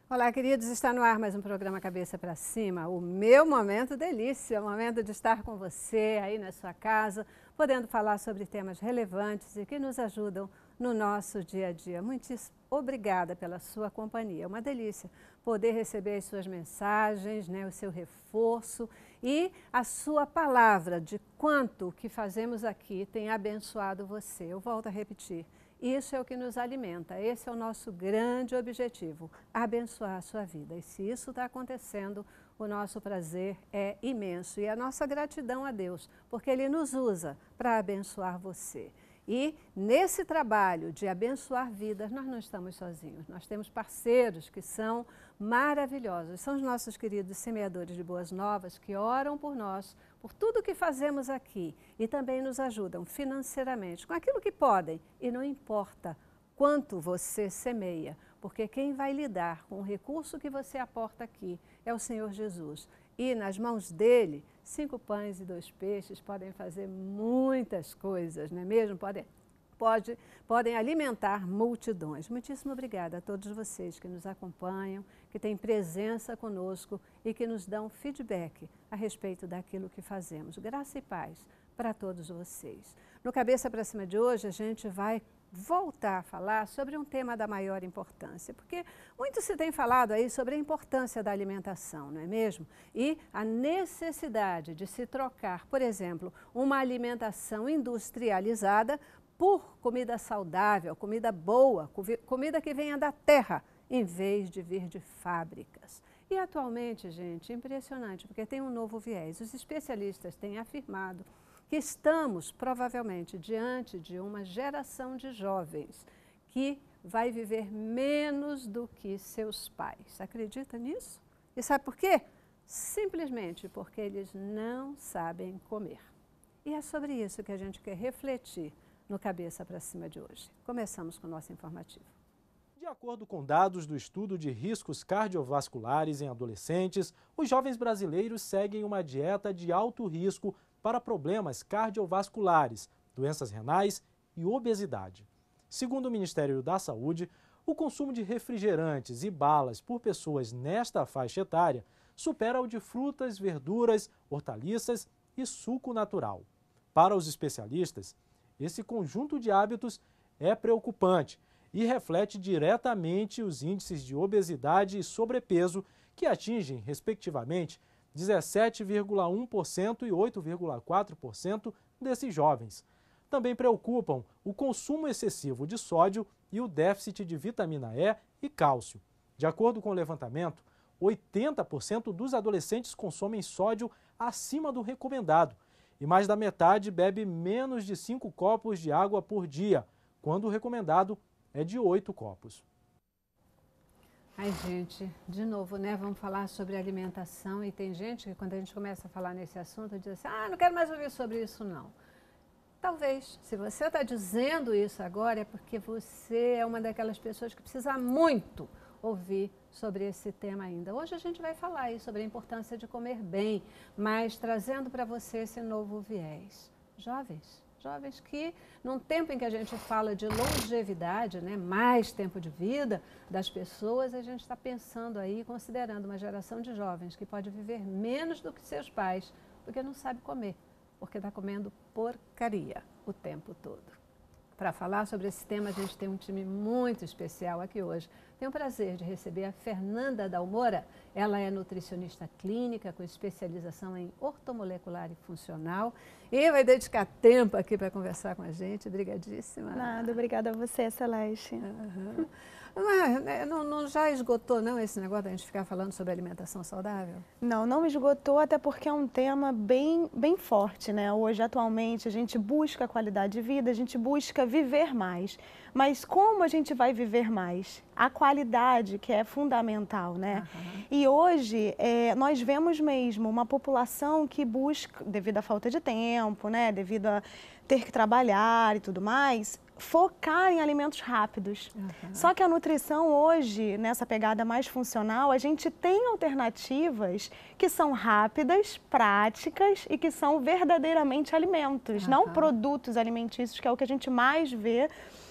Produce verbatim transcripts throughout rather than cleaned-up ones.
Olá, queridos, está no ar mais um programa Cabeça para Cima, o meu momento delícia, o momento de estar com você aí na sua casa, podendo falar sobre temas relevantes e que nos ajudam no nosso dia a dia. Muitíssimo obrigada pela sua companhia, é uma delícia poder receber as suas mensagens, né, o seu reforço e a sua palavra de quanto o que fazemos aqui tem abençoado você. Eu volto a repetir. Isso é o que nos alimenta, esse é o nosso grande objetivo, abençoar a sua vida. E se isso está acontecendo, o nosso prazer é imenso e a nossa gratidão a Deus, porque Ele nos usa para abençoar você. E nesse trabalho de abençoar vidas, nós não estamos sozinhos, nós temos parceiros que são maravilhosos, são os nossos queridos semeadores de boas novas que oram por nós, por tudo que fazemos aqui e também nos ajudam financeiramente com aquilo que podem e não importa quanto você semeia, porque quem vai lidar com o recurso que você aporta aqui é o Senhor Jesus. E nas mãos dele, cinco pães e dois peixes podem fazer muitas coisas, não é mesmo? Podem, pode, podem alimentar multidões. Muitíssimo obrigada a todos vocês que nos acompanham, que têm presença conosco e que nos dão feedback a respeito daquilo que fazemos. Graça e paz para todos vocês. No Cabeça para Cima de hoje, a gente vai voltar a falar sobre um tema da maior importância, porque muito se tem falado aí sobre a importância da alimentação, não é mesmo? E a necessidade de se trocar, por exemplo, uma alimentação industrializada por comida saudável, comida boa, comida que venha da terra, em vez de vir de fábricas. E atualmente, gente, impressionante, porque tem um novo viés. Os especialistas têm afirmado que estamos provavelmente diante de uma geração de jovens que vai viver menos do que seus pais. Acredita nisso? E sabe por quê? Simplesmente porque eles não sabem comer. E é sobre isso que a gente quer refletir no Cabeça para Cima de hoje. Começamos com o nosso informativo. De acordo com dados do estudo de riscos cardiovasculares em adolescentes, os jovens brasileiros seguem uma dieta de alto risco para problemas cardiovasculares, doenças renais e obesidade. Segundo o Ministério da Saúde, o consumo de refrigerantes e balas por pessoas nesta faixa etária supera o de frutas, verduras, hortaliças e suco natural. Para os especialistas, esse conjunto de hábitos é preocupante e reflete diretamente os índices de obesidade e sobrepeso que atingem, respectivamente, dezessete vírgula um por cento e oito vírgula quatro por cento desses jovens. Também preocupam o consumo excessivo de sódio e o déficit de vitamina E e cálcio. De acordo com o levantamento, oitenta por cento dos adolescentes consomem sódio acima do recomendado e mais da metade bebe menos de cinco copos de água por dia, quando o recomendado é de oito copos. Ai, gente, de novo, né? Vamos falar sobre alimentação e tem gente que quando a gente começa a falar nesse assunto diz assim, ah, não quero mais ouvir sobre isso não. Talvez, se você está dizendo isso agora é porque você é uma daquelas pessoas que precisa muito ouvir sobre esse tema ainda. Hoje a gente vai falar aí sobre a importância de comer bem, mas trazendo para você esse novo viés. Jovens. Jovens que, num tempo em que a gente fala de longevidade, né, mais tempo de vida das pessoas, a gente está pensando aí, considerando uma geração de jovens que pode viver menos do que seus pais, porque não sabe comer, porque está comendo porcaria o tempo todo. Para falar sobre esse tema, a gente tem um time muito especial aqui hoje. Tenho o prazer de receber a Fernanda Dalmora. Ela é nutricionista clínica com especialização em ortomolecular e funcional e vai dedicar tempo aqui para conversar com a gente. Obrigadíssima. Nada, obrigada a você, Celeste. Uhum. Mas, não, não já esgotou não esse negócio da gente ficar falando sobre alimentação saudável? Não, não esgotou, até porque é um tema bem, bem forte, né? Hoje, atualmente, a gente busca qualidade de vida, a gente busca viver mais. Mas como a gente vai viver mais? A qualidade, que é fundamental, né? Uhum. E hoje, é, nós vemos mesmo uma população que busca, devido à falta de tempo, né? Devido a ter que trabalhar e tudo mais, focar em alimentos rápidos. Uhum. Só que a nutrição hoje, nessa pegada mais funcional, a gente tem alternativas que são rápidas, práticas e que são verdadeiramente alimentos, uhum. não produtos alimentícios, que é o que a gente mais vê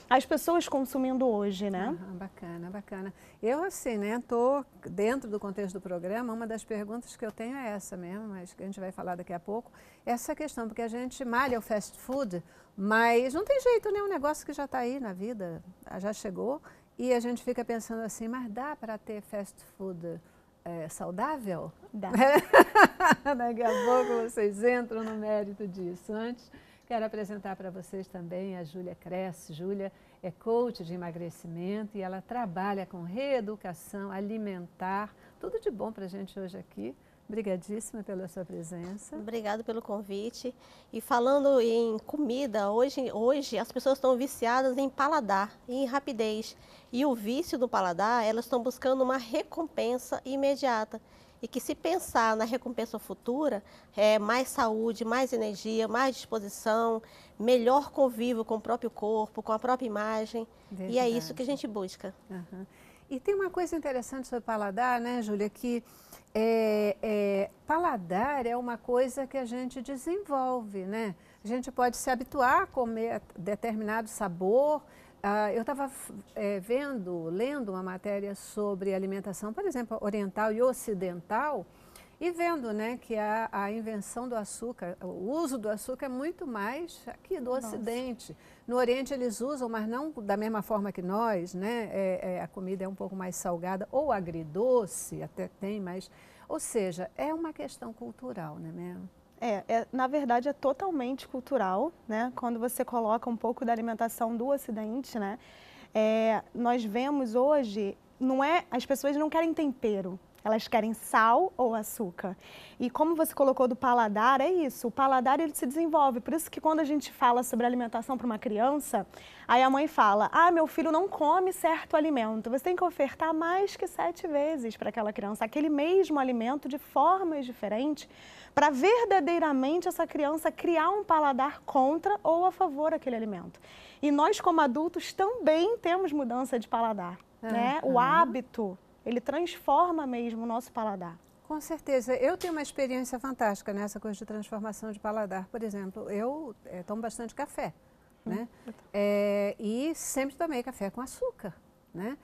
as pessoas consumindo hoje, né? Uhum, bacana, bacana. Eu, assim, né, estou dentro do contexto do programa, uma das perguntas que eu tenho é essa mesmo, mas que a gente vai falar daqui a pouco, essa questão, porque a gente malha o fast food, mas não tem jeito, né, um negócio que já está aí na vida, já chegou, e a gente fica pensando assim, mas dá para ter fast food é, saudável? Dá. Daqui a pouco vocês entram no mérito disso. Antes, quero apresentar para vocês também a Júlia Cresce. Júlia é coach de emagrecimento e ela trabalha com reeducação alimentar. Tudo de bom para a gente hoje aqui. Obrigadíssima pela sua presença. Obrigada pelo convite. E falando em comida, hoje, hoje as pessoas estão viciadas em paladar, em rapidez. E o vício do paladar, elas estão buscando uma recompensa imediata. E que se pensar na recompensa futura, é mais saúde, mais energia, mais disposição, melhor convívio com o próprio corpo, com a própria imagem. Verdade. E é isso que a gente busca. Uhum. E tem uma coisa interessante sobre paladar, né, Júlia, que é, é, paladar é uma coisa que a gente desenvolve, né? A gente pode se habituar a comer determinado sabor. Ah, eu estava é, vendo, lendo uma matéria sobre alimentação, por exemplo, oriental e ocidental, e vendo, né, que a, a invenção do açúcar, o uso do açúcar é muito mais aqui do Nossa. Ocidente. No Oriente eles usam, mas não da mesma forma que nós, né? É, é, a comida é um pouco mais salgada, ou agridoce, até tem, mas... Ou seja, é uma questão cultural, não é mesmo? É, é, na verdade é totalmente cultural, né? Quando você coloca um pouco da alimentação do Ocidente, né? É, nós vemos hoje, não é, as pessoas não querem tempero, elas querem sal ou açúcar. E como você colocou do paladar, é isso, o paladar ele se desenvolve. Por isso que quando a gente fala sobre alimentação para uma criança, aí a mãe fala, ah, meu filho não come certo alimento. Você tem que ofertar mais que sete vezes para aquela criança, aquele mesmo alimento de formas diferentes, para verdadeiramente essa criança criar um paladar contra ou a favor daquele alimento. E nós como adultos também temos mudança de paladar, uhum. né? O hábito, ele transforma mesmo o nosso paladar. Com certeza. Eu tenho uma experiência fantástica nessa coisa de transformação de paladar. Por exemplo, eu é, tomo bastante café, hum, né? É, e sempre tomei café com açúcar, né?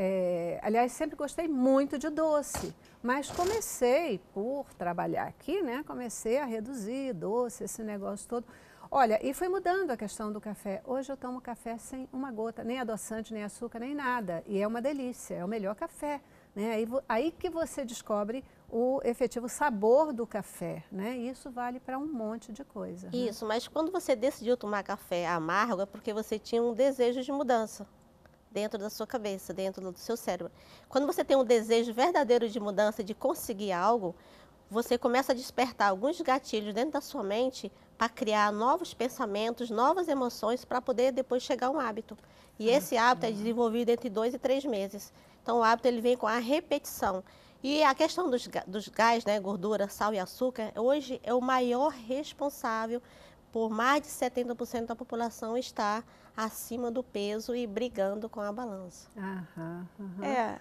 É, aliás, sempre gostei muito de doce, mas comecei, por trabalhar aqui, né? Comecei a reduzir doce, esse negócio todo. Olha, e foi mudando a questão do café. Hoje eu tomo café sem uma gota, nem adoçante, nem açúcar, nem nada. E é uma delícia, é o melhor café. Né? Aí, aí que você descobre o efetivo sabor do café, né? E isso vale para um monte de coisa. Isso, né? Mas quando você decidiu tomar café amargo é porque você tinha um desejo de mudança dentro da sua cabeça, dentro do seu cérebro. Quando você tem um desejo verdadeiro de mudança, de conseguir algo, você começa a despertar alguns gatilhos dentro da sua mente para criar novos pensamentos, novas emoções para poder depois chegar a um hábito. E esse hábito é desenvolvido entre dois e três meses. Então, o hábito ele vem com a repetição. E a questão dos, dos gás, né, gordura, sal e açúcar, hoje é o maior responsável por mais de setenta por cento da população estar acima do peso e brigando com a balança. Aham, aham. É,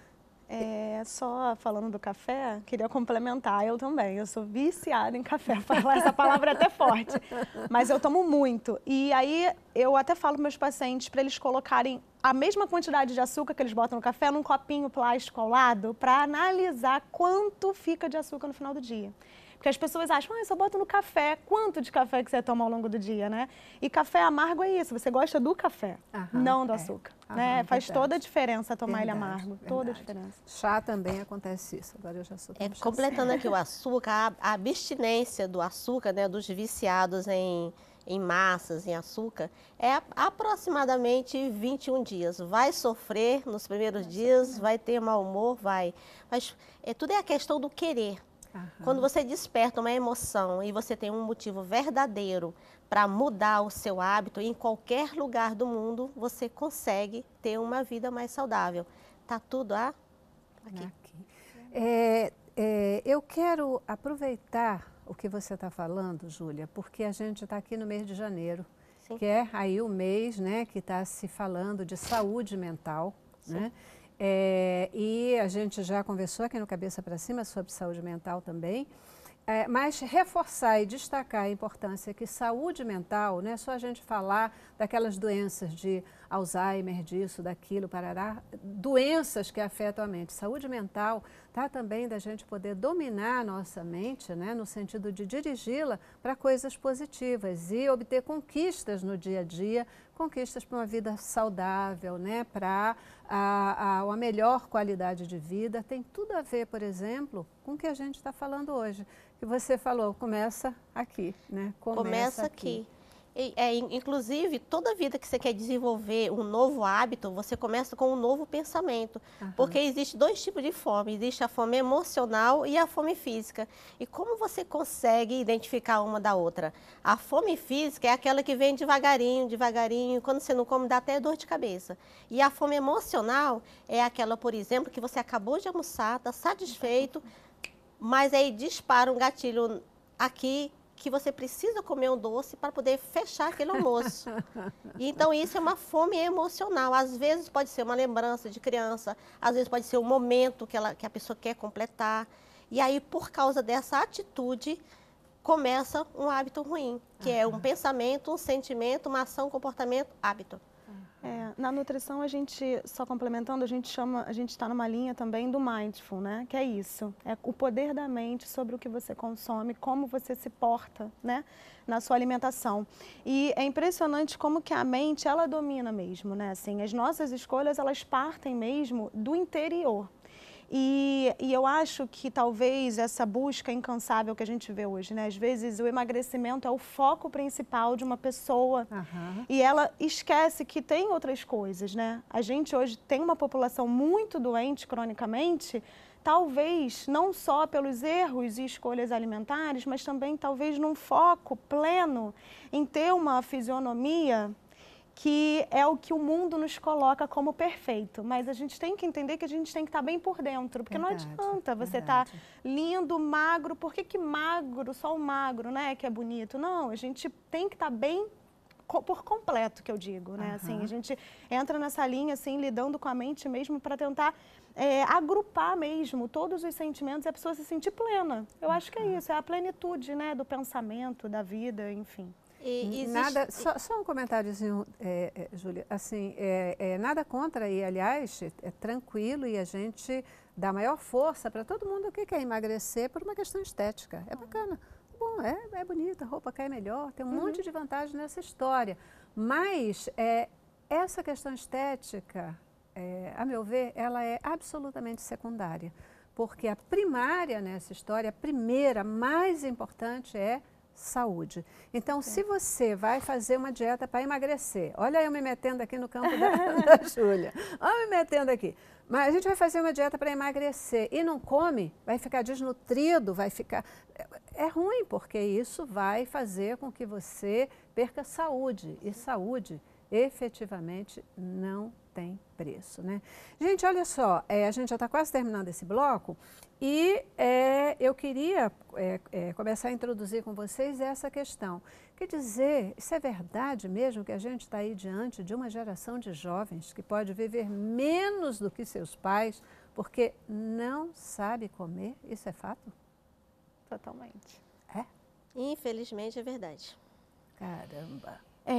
é, só falando do café, queria complementar, eu também, eu sou viciada em café, falar essa palavra é até forte, mas eu tomo muito. E aí eu até falo para meus pacientes para eles colocarem a mesma quantidade de açúcar que eles botam no café num copinho plástico ao lado para analisar quanto fica de açúcar no final do dia. Porque as pessoas acham, ah, eu só boto no café. Quanto de café que você toma ao longo do dia, né? E café amargo é isso, você gosta do café, Aham, não do açúcar. É. Né? Aham, Faz verdade. toda a diferença tomar verdade, ele amargo, verdade. toda a diferença. Chá também acontece isso, agora eu já sou é, Completando aqui o açúcar, a, a abstinência do açúcar, né, dos viciados em, em massas, em açúcar, é a, aproximadamente vinte e um dias. Vai sofrer nos primeiros dias, vai ter mau humor, vai. Mas é, tudo é a questão do querer. Aham. Quando você desperta uma emoção e você tem um motivo verdadeiro para mudar o seu hábito, em qualquer lugar do mundo, você consegue ter uma vida mais saudável. Tá tudo ah, aqui. aqui. É, é, eu quero aproveitar o que você está falando, Júlia, porque a gente está aqui no mês de janeiro, Sim. que é aí o mês, né, que está se falando de saúde mental, Sim. né? É, e a gente já conversou aqui no Cabeça para Cima sobre saúde mental também. É, mas reforçar e destacar a importância que saúde mental, não é só a gente falar daquelas doenças de Alzheimer, disso, daquilo, parará, doenças que afetam a mente. Saúde mental tá também da gente poder dominar a nossa mente, né, no sentido de dirigi-la para coisas positivas e obter conquistas no dia a dia, conquistas para uma vida saudável, né, para a, a, uma melhor qualidade de vida. Tem tudo a ver, por exemplo, com o que a gente está falando hoje. Que você falou, começa aqui, né? Começa, começa aqui. aqui. E, é, inclusive, toda vida que você quer desenvolver um novo hábito, você começa com um novo pensamento. Uhum. Porque existe dois tipos de fome. Existe a fome emocional e a fome física. E como você consegue identificar uma da outra? A fome física é aquela que vem devagarinho, devagarinho. Quando você não come, dá até dor de cabeça. E a fome emocional é aquela, por exemplo, que você acabou de almoçar, está satisfeito, mas aí dispara um gatilho aqui, que você precisa comer um doce para poder fechar aquele almoço. Então, isso é uma fome emocional. Às vezes pode ser uma lembrança de criança, às vezes pode ser um momento que, ela, que a pessoa quer completar. E aí, por causa dessa atitude, começa um hábito ruim, que uhum. é um pensamento, um sentimento, uma ação, um comportamento, hábito. É, na nutrição, a gente, só complementando, a gente chama, a gente está numa linha também do mindful, né? Que é isso, é o poder da mente sobre o que você consome, como você se porta, né? Na sua alimentação. E é impressionante como que a mente, ela domina mesmo, né? Assim, as nossas escolhas, elas partem mesmo do interior. E, e eu acho que talvez essa busca incansável que a gente vê hoje, né? Às vezes o emagrecimento é o foco principal de uma pessoa uhum. e ela esquece que tem outras coisas, né? A gente hoje tem uma população muito doente cronicamente, talvez não só pelos erros e escolhas alimentares, mas também talvez num foco pleno em ter uma fisionomia que é o que o mundo nos coloca como perfeito, mas a gente tem que entender que a gente tem que estar bem por dentro, porque verdade, não adianta você estar tá lindo, magro, por que que magro, só o magro, né, que é bonito? Não, a gente tem que estar tá bem por completo, que eu digo, né, uhum. assim, a gente entra nessa linha, assim, lidando com a mente mesmo para tentar é, agrupar mesmo todos os sentimentos e a pessoa se sentir plena. Eu uhum. acho que é isso, é a plenitude, né, do pensamento, da vida, enfim. E existe... Nada, só, só um comentáriozinho, é, é, Júlia, assim, é, é, nada contra e, aliás, é, é tranquilo e a gente dá maior força para todo mundo que quer emagrecer por uma questão estética. É bacana, bom, é, é bonita, a roupa cai melhor, tem um uhum. monte de vantagem nessa história. Mas é, essa questão estética, é, a meu ver, ela é absolutamente secundária. Porque a primária nessa história, a primeira, mais importante é saúde. Então, é. se você vai fazer uma dieta para emagrecer, olha eu me metendo aqui no campo da, da Júlia, olha eu me metendo aqui, mas a gente vai fazer uma dieta para emagrecer e não come, vai ficar desnutrido, vai ficar... É ruim, porque isso vai fazer com que você perca saúde, e saúde efetivamente não tem preço, né? Gente, olha só, é, a gente já está quase terminando esse bloco e é, eu queria é, é, começar a introduzir com vocês essa questão. Quer dizer, isso é verdade mesmo que a gente está aí diante de uma geração de jovens que pode viver menos do que seus pais porque não sabe comer? Isso é fato? Totalmente. É? Infelizmente é verdade. Caramba!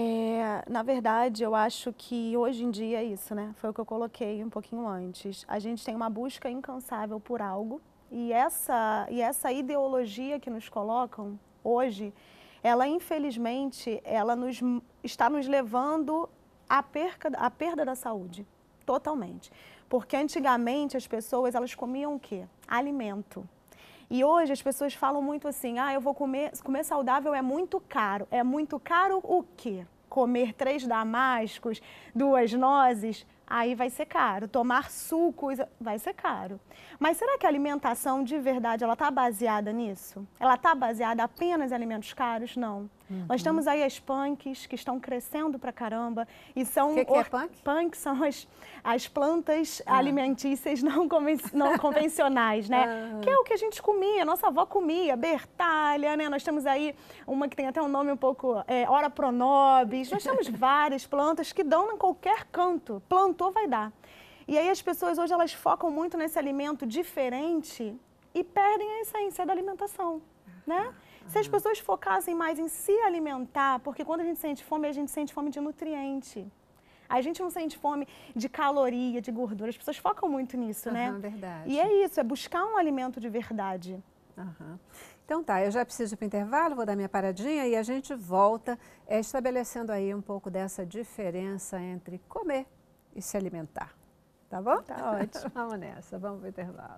É, na verdade, eu acho que hoje em dia é isso, né? Foi o que eu coloquei um pouquinho antes. A gente tem uma busca incansável por algo e essa, e essa ideologia que nos colocam hoje, ela infelizmente, ela nos, está nos levando à perca, à perda da saúde, totalmente. Porque antigamente as pessoas, elas comiam o quê? Alimento. E hoje as pessoas falam muito assim, ah, eu vou comer, comer saudável é muito caro. É muito caro o quê? Comer três damascos, duas nozes, aí vai ser caro. Tomar sucos, vai ser caro. Mas será que a alimentação de verdade, ela está baseada nisso? Ela está baseada apenas em alimentos caros? Não. Uhum. Nós temos aí as punks que estão crescendo pra caramba e são... O que, que é punk? Punk são as, as plantas ah. alimentícias não, conven, não convencionais, né? Ah. Que é o que a gente comia, nossa avó comia, bertalha, né? Nós temos aí uma que tem até um nome um pouco, é, ora pronobis. Nós temos várias plantas que dão em qualquer canto. Plantou, vai dar. E aí as pessoas hoje, elas focam muito nesse alimento diferente e perdem a essência da alimentação. né? Se as pessoas focassem mais em se alimentar, porque quando a gente sente fome, a gente sente fome de nutriente. A gente não sente fome de caloria, de gordura. As pessoas focam muito nisso, né? Uhum, verdade. E é isso, é buscar um alimento de verdade. Uhum. Então tá, eu já preciso ir para o intervalo, vou dar minha paradinha e a gente volta é, estabelecendo aí um pouco dessa diferença entre comer e se alimentar. Tá bom? Tá ótimo. Vamos nessa, vamos para o intervalo.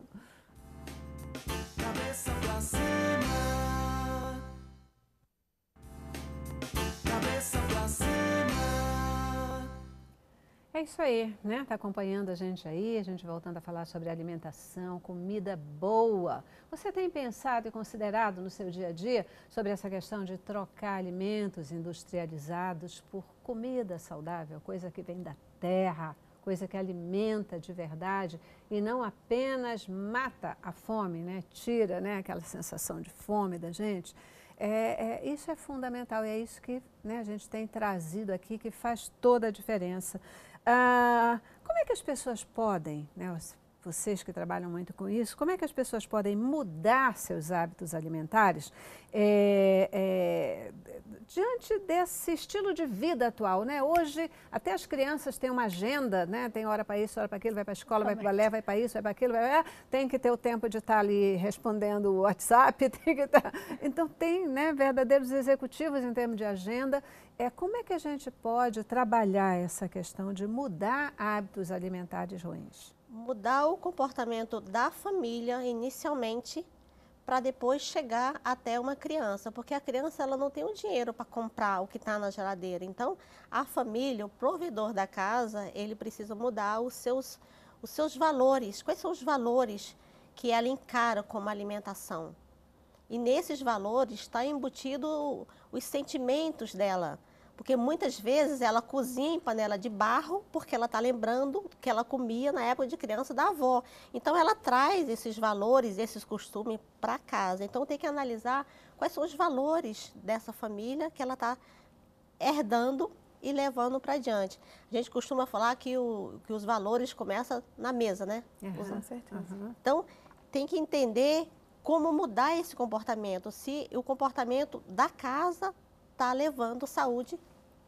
Cabeça pra cima. Cabeça pra cima. É isso aí, né? Tá acompanhando a gente aí, a gente voltando a falar sobre alimentação, comida boa. Você tem pensado e considerado no seu dia a dia sobre essa questão de trocar alimentos industrializados por comida saudável, coisa que vem da terra, coisa que alimenta de verdade e não apenas mata a fome, né? Tira, né, aquela sensação de fome da gente. É, é, isso é fundamental e é isso que, né, a gente tem trazido aqui que faz toda a diferença. Ah, como é que as pessoas podem, né, vocês que trabalham muito com isso, como é que as pessoas podem mudar seus hábitos alimentares é, é, diante desse estilo de vida atual, né? Hoje, até as crianças têm uma agenda, né? Tem hora para isso, hora para aquilo, vai para a escola, vai para o balé, vai para isso, vai para aquilo, vai para... tem que ter o tempo de estar ali respondendo o WhatsApp, tem que estar... Então, tem, né, verdadeiros executivos em termos de agenda. É, como é que a gente pode trabalhar essa questão de mudar hábitos alimentares ruins? Mudar o comportamento da família inicialmente para depois chegar até uma criança, porque a criança ela não tem o dinheiro para comprar o que está na geladeira. Então, a família, o provedor da casa, ele precisa mudar os seus, os seus valores. Quais são os valores que ela encara como alimentação? E nesses valores está embutido os sentimentos dela. Porque muitas vezes ela cozinha em panela de barro porque ela está lembrando que ela comia na época de criança da avó. Então ela traz esses valores, esses costumes para casa. Então tem que analisar quais são os valores dessa família que ela está herdando e levando para adiante. A gente costuma falar que, o, que os valores começam na mesa, né? Uhum, com certeza. Uhum. Então tem que entender como mudar esse comportamento, se o comportamento da casa está levando saúde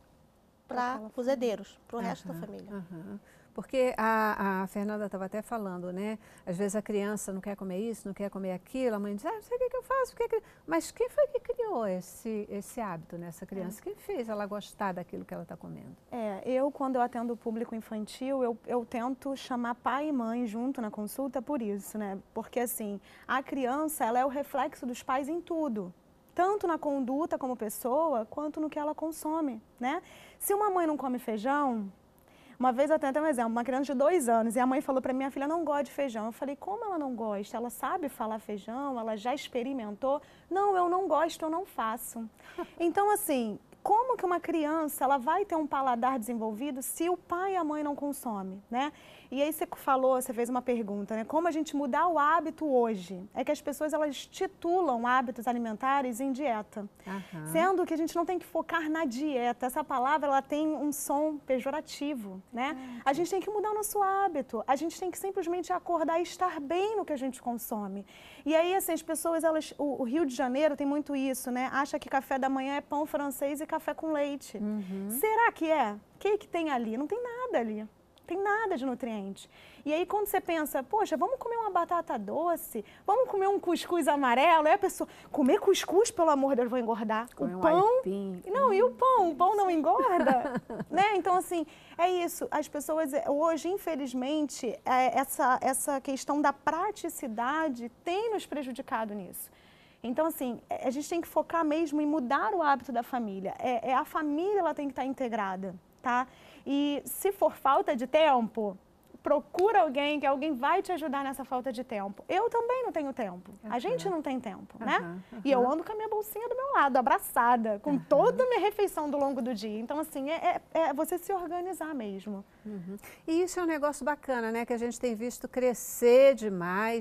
para os herdeiros, para o resto da família. Uhum. Porque a, a Fernanda estava até falando, né? Às vezes a criança não quer comer isso, não quer comer aquilo, a mãe diz, ah, não sei o que, que eu faço. Que que... Mas quem foi que criou esse, esse hábito nessa criança? É. Quem fez ela gostar daquilo que ela está comendo? É, eu quando eu atendo o público infantil, eu, eu tento chamar pai e mãe junto na consulta por isso, né? Porque assim, a criança, ela é o reflexo dos pais em tudo. Tanto na conduta como pessoa, quanto no que ela consome, né? Se uma mãe não come feijão, uma vez eu tenho até um exemplo, uma criança de dois anos, e a mãe falou para minha filha, não gosta de feijão. Eu falei, como ela não gosta? Ela sabe falar feijão? Ela já experimentou? Não, eu não gosto, eu não faço. Então, assim, como que uma criança ela vai ter um paladar desenvolvido se o pai e a mãe não consomem, né? E aí você falou, você fez uma pergunta, né? Como a gente mudar o hábito hoje? É que as pessoas elas titulam hábitos alimentares em dieta, uhum. Sendo que a gente não tem que focar na dieta. Essa palavra ela tem um som pejorativo, né? Uhum. A gente tem que mudar o nosso hábito. A gente tem que simplesmente acordar e estar bem no que a gente consome. E aí assim as pessoas elas, o, o Rio de Janeiro tem muito isso, né? Acha que café da manhã é pão francês e café com leite. Uhum. Será que é? O que que tem ali? Não tem nada ali. Tem nada de nutriente. E aí quando você pensa, poxa, vamos comer uma batata doce, vamos comer um cuscuz amarelo, aí a pessoa, comer cuscuz, pelo amor de Deus, vou engordar. Comer o pão, um aipim. Não, e o pão? O pão não engorda? Né? Então assim, é isso. As pessoas, hoje, infelizmente, é, essa, essa questão da praticidade tem nos prejudicado nisso. Então, assim, a gente tem que focar mesmo em mudar o hábito da família. É, é a família ela tem que estar integrada, tá? E se for falta de tempo, procura alguém, que alguém vai te ajudar nessa falta de tempo. Eu também não tenho tempo. Uhum. A gente não tem tempo, uhum, né? Uhum. E eu ando com a minha bolsinha do meu lado, abraçada, com uhum. toda a minha refeição do longo do dia. Então, assim, é, é, é você se organizar mesmo. Uhum. E isso é um negócio bacana, né? Que a gente tem visto crescer demais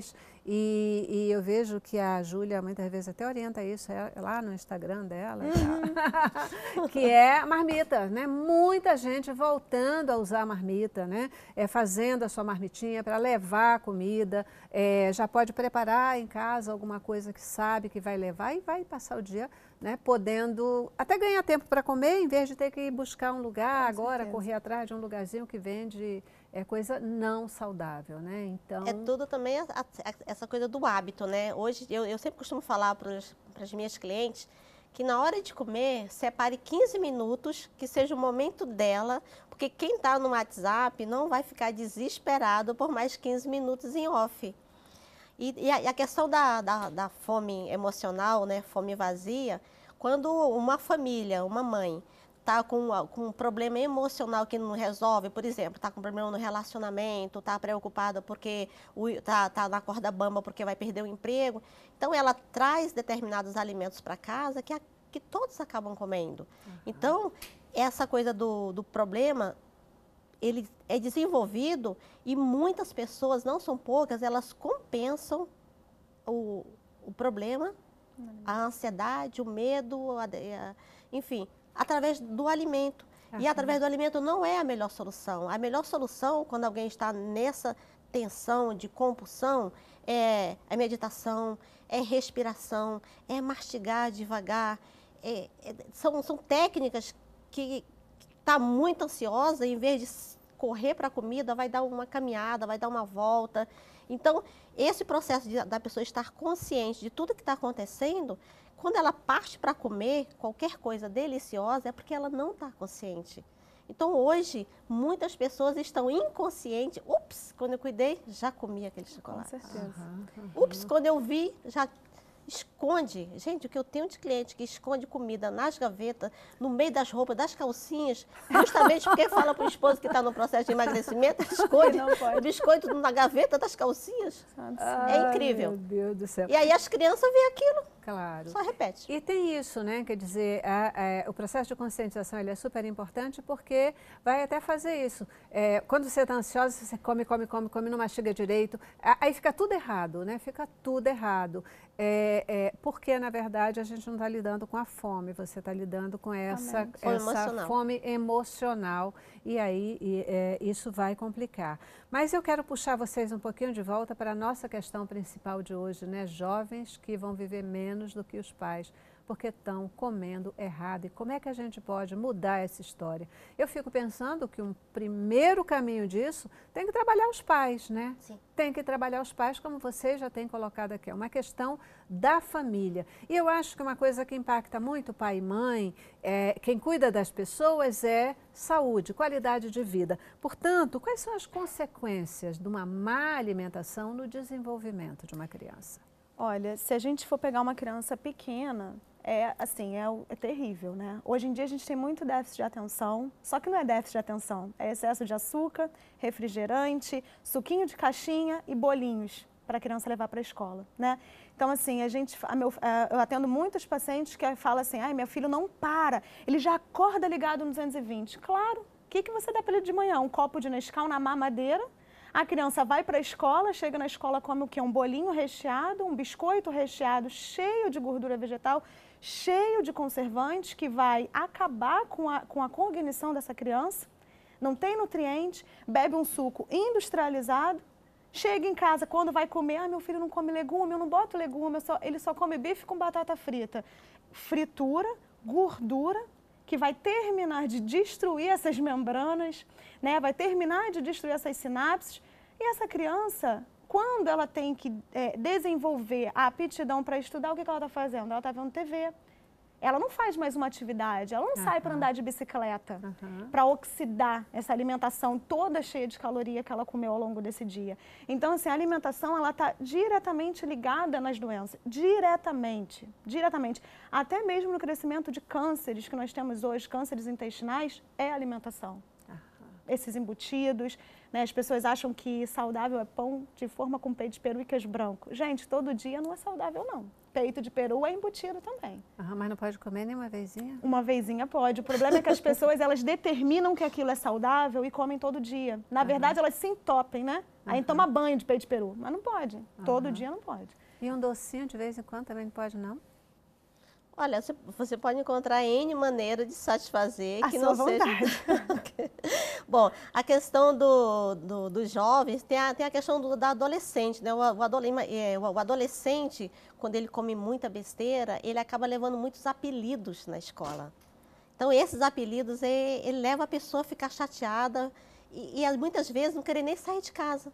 E, e eu vejo que a Júlia muitas vezes até orienta isso é, lá no Instagram dela, uhum. que é marmita, né? Muita gente voltando a usar a marmita, né? É, fazendo a sua marmitinha para levar a comida, é, já pode preparar em casa alguma coisa que sabe que vai levar e vai passar o dia, né? Podendo até ganhar tempo para comer, em vez de ter que ir buscar um lugar Com agora, certeza. correr atrás de um lugarzinho que vende é coisa não saudável, né? Então É tudo também a, a, essa coisa do hábito, né? Hoje eu, eu sempre costumo falar para as minhas clientes que na hora de comer, separe quinze minutos, que seja o momento dela, porque quem está no WhatsApp não vai ficar desesperado por mais quinze minutos em off. E, e, a, e a questão da, da, da fome emocional, né? Fome vazia, quando uma família, uma mãe, está com, com um problema emocional que não resolve, por exemplo, está com um problema no relacionamento, está preocupada porque está tá na corda bamba porque vai perder o emprego. Então, ela traz determinados alimentos para casa que, a, que todos acabam comendo. Uhum. Então, essa coisa do, do problema, ele é desenvolvido e muitas pessoas, não são poucas, elas compensam o, o problema, uhum. a ansiedade, o medo, a, a, enfim, através do alimento. Uhum. E através do alimento não é a melhor solução. A melhor solução, quando alguém está nessa tensão de compulsão, é a meditação, é respiração, é mastigar devagar. É, é, são, são técnicas que está muito ansiosa, em vez de correr para a comida, vai dar uma caminhada, vai dar uma volta. Então, esse processo de, da pessoa estar consciente de tudo que está acontecendo, quando ela parte para comer qualquer coisa deliciosa, é porque ela não está consciente. Então, hoje, muitas pessoas estão inconscientes. Ups, quando eu cuidei, já comi aquele chocolate. Com certeza. Uhum, uhum. Ups, quando eu vi, já esconde. Gente, o que eu tenho de cliente que esconde comida nas gavetas, no meio das roupas, das calcinhas, justamente porque fala para o esposo que está no processo de emagrecimento, esconde o biscoito na gaveta das calcinhas. Ah, é incrível. Meu Deus do céu. E aí as crianças veem aquilo. Claro. Só repete. E tem isso, né? Quer dizer, a, a, o processo de conscientização ele é super importante porque vai até fazer isso. É, quando você está ansiosa, você come, come, come, come, não mastiga direito. Aí fica tudo errado, né? Fica tudo errado. É, é, porque, na verdade, a gente não está lidando com a fome, você está lidando com essa, fome, essa emocional. fome emocional. E aí e, é, isso vai complicar. Mas eu quero puxar vocês um pouquinho de volta para a nossa questão principal de hoje, né? Jovens que vão viver menos do que os pais, porque estão comendo errado. E como é que a gente pode mudar essa história? Eu fico pensando que um primeiro caminho disso tem que trabalhar os pais, né? Sim. Tem que trabalhar os pais, como vocês já têm colocado aqui. É uma questão da família. E eu acho que uma coisa que impacta muito pai e mãe, é, quem cuida das pessoas é saúde, qualidade de vida. Portanto, quais são as consequências de uma má alimentação no desenvolvimento de uma criança? Olha, se a gente for pegar uma criança pequena, é assim, é, é terrível, né? Hoje em dia a gente tem muito déficit de atenção, só que não é déficit de atenção, é excesso de açúcar, refrigerante, suquinho de caixinha e bolinhos para a criança levar para a escola, né? Então, assim, a gente, a meu, a, eu atendo muitos pacientes que falam assim, ai, meu filho não para, ele já acorda ligado no duzentos e vinte. Claro, o que, que você dá para ele de manhã? Um copo de Nescau na mamadeira. A criança vai para a escola, chega na escola, come o quê? Um bolinho recheado, um biscoito recheado cheio de gordura vegetal, cheio de conservantes, que vai acabar com a, com a cognição dessa criança. Não tem nutriente, bebe um suco industrializado, chega em casa, quando vai comer, ah, meu filho não come legume, eu não boto legume, eu só, ele só come bife com batata frita. Fritura, gordura, que vai terminar de destruir essas membranas, né? Vai terminar de destruir essas sinapses. E essa criança, quando ela tem que é, desenvolver a aptidão para estudar, o que, que ela está fazendo? Ela está vendo T V. Ela não faz mais uma atividade, ela não uhum. sai para andar de bicicleta, uhum. para oxidar essa alimentação toda cheia de caloria que ela comeu ao longo desse dia. Então, assim, a alimentação, ela está diretamente ligada nas doenças, diretamente, diretamente. Até mesmo no crescimento de cânceres que nós temos hoje, cânceres intestinais, é a alimentação. Uhum. esses embutidos, né? As pessoas acham que saudável é pão de forma com peito de peru e queijo branco. Gente, todo dia não é saudável, não. Peito de peru é embutido também. Uhum, mas não pode comer nem uma vezinha? Uma vezinha pode. O problema é que as pessoas, elas determinam que aquilo é saudável e comem todo dia. Na verdade, elas se entopem, né? Aí toma banho de peito de peru. Mas não pode. Todo dia não pode. E um docinho de vez em quando também não pode, não? Olha, você, você pode encontrar N maneiras de satisfazer A que sua não seja... Bom, a questão do, do, dos jovens, tem a, tem a questão do, da adolescente, né? O, o, adole, é, o adolescente, quando ele come muita besteira, ele acaba levando muitos apelidos na escola. Então, esses apelidos, ele, ele leva a pessoa a ficar chateada e, e muitas vezes não querer nem sair de casa.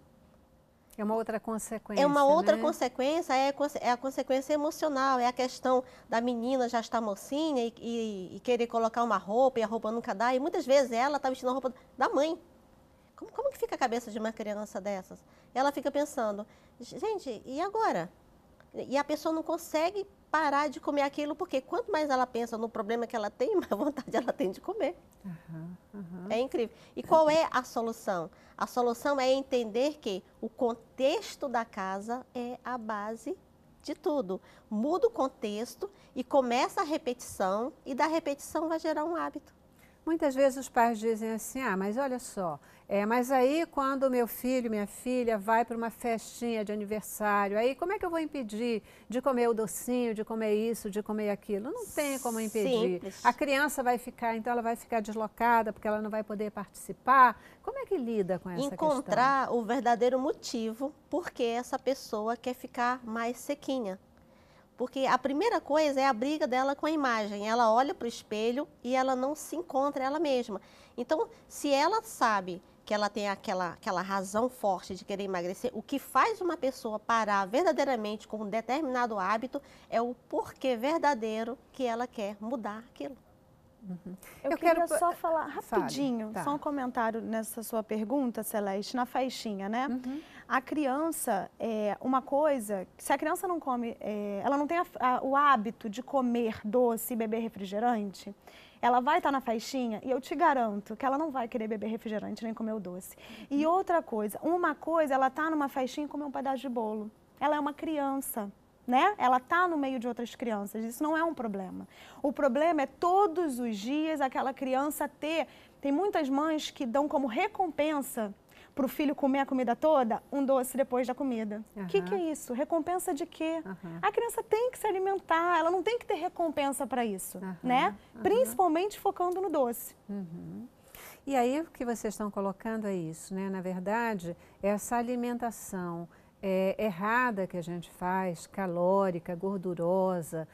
É uma outra consequência, É uma outra né? consequência, é, é a consequência emocional, é a questão da menina já estar mocinha e, e, e querer colocar uma roupa e a roupa nunca dá. E muitas vezes ela está vestindo a roupa da mãe. Como, como que fica a cabeça de uma criança dessas? Ela fica pensando, gente, e agora? E a pessoa não consegue parar de comer aquilo, porque quanto mais ela pensa no problema que ela tem, mais vontade ela tem de comer. Uhum, uhum. É incrível. E qual é a solução? A solução é entender que o contexto da casa é a base de tudo. Muda o contexto e começa a repetição, e da repetição vai gerar um hábito. Muitas vezes os pais dizem assim, ah, mas olha só, é, mas aí quando meu filho, minha filha vai para uma festinha de aniversário, aí como é que eu vou impedir de comer o docinho, de comer isso, de comer aquilo? Não tem como impedir. Simples. A criança vai ficar, então ela vai ficar deslocada porque ela não vai poder participar. Como é que lida com essa Encontrar questão? O verdadeiro motivo por que essa pessoa quer ficar mais sequinha. Porque a primeira coisa é a briga dela com a imagem. Ela olha para o espelho e ela não se encontra ela mesma. Então, se ela sabe que ela tem aquela, aquela razão forte de querer emagrecer, o que faz uma pessoa parar verdadeiramente com um determinado hábito é o porquê verdadeiro que ela quer mudar aquilo. Uhum. Eu, Eu queria quero... só falar rapidinho, tá. só um comentário nessa sua pergunta, Celeste, na faixinha, né? Uhum. A criança, é uma coisa, se a criança não come, é, ela não tem a, a, o hábito de comer doce e beber refrigerante, ela vai estar na faixinha e eu te garanto que ela não vai querer beber refrigerante nem comer o doce. E outra coisa, uma coisa, ela está numa faixinha e comer um pedaço de bolo. Ela é uma criança. Né? Ela está no meio de outras crianças, isso não é um problema. O problema é todos os dias aquela criança ter... Tem muitas mães que dão como recompensa para o filho comer a comida toda, um doce depois da comida. O uhum. que, que é isso? Recompensa de quê? Uhum. A criança tem que se alimentar, ela não tem que ter recompensa para isso, uhum. né? Uhum. Principalmente focando no doce. Uhum. E aí o que vocês estão colocando é isso, né? Na verdade, essa alimentação É, errada que a gente faz, calórica, gordurosa,